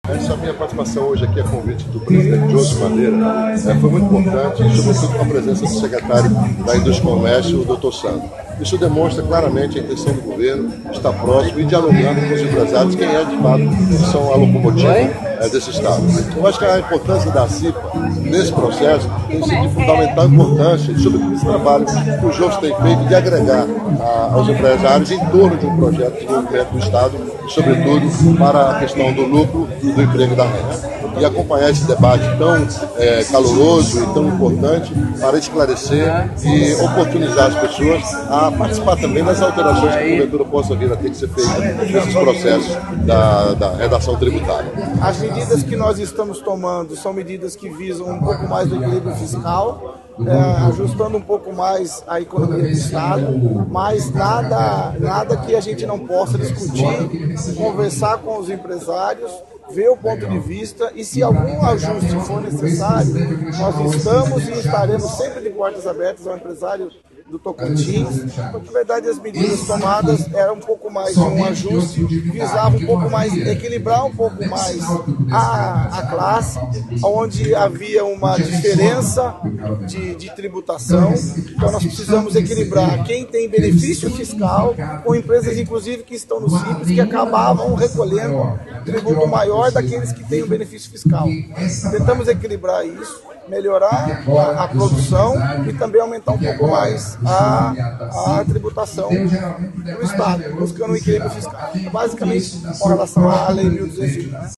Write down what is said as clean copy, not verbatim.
Essa minha participação hoje aqui a convite do presidente José Madeira foi muito importante, sobretudo com a presença do secretário da Indústria e Comércio, o Dr. Sandro. Isso demonstra claramente a intenção do governo estar próximo e dialogando com os empresários, quem é de fato que são a locomotiva desse Estado. Eu acho que a importância da CIPA nesse processo tem sido de fundamental importância, sobretudo esse trabalho que o José tem feito de agregar aos empresários em torno de um projeto de desenvolvimento do Estado, sobretudo para a questão do lucro e do emprego e da renda. E acompanhar esse debate tão caloroso e tão importante para esclarecer e oportunizar as pessoas a participar também das alterações que porventura possa vir a ter que ser feitas nesses processos da redação tributária. As medidas que nós estamos tomando são medidas que visam um pouco mais do equilíbrio fiscal, ajustando um pouco mais a economia do Estado, mas nada que a gente não possa discutir, conversar com os empresários, ver o ponto de vista e se algum ajuste for necessário, nós estamos e estaremos sempre de portas abertas ao empresário do Tocantins. Na verdade, as medidas tomadas eram um pouco mais de um ajuste, visavam um pouco mais, equilibrar um pouco mais a classe, onde havia uma diferença de tributação. Então nós precisamos equilibrar quem tem benefício fiscal com empresas, inclusive, que estão no Simples, que acabavam recolhendo tributo maior daqueles que têm o benefício fiscal. Tentamos equilibrar isso, melhorar a produção e também aumentar um pouco mais a tributação do Estado, buscando um equilíbrio fiscal. Basicamente, com relação à Lei 1201.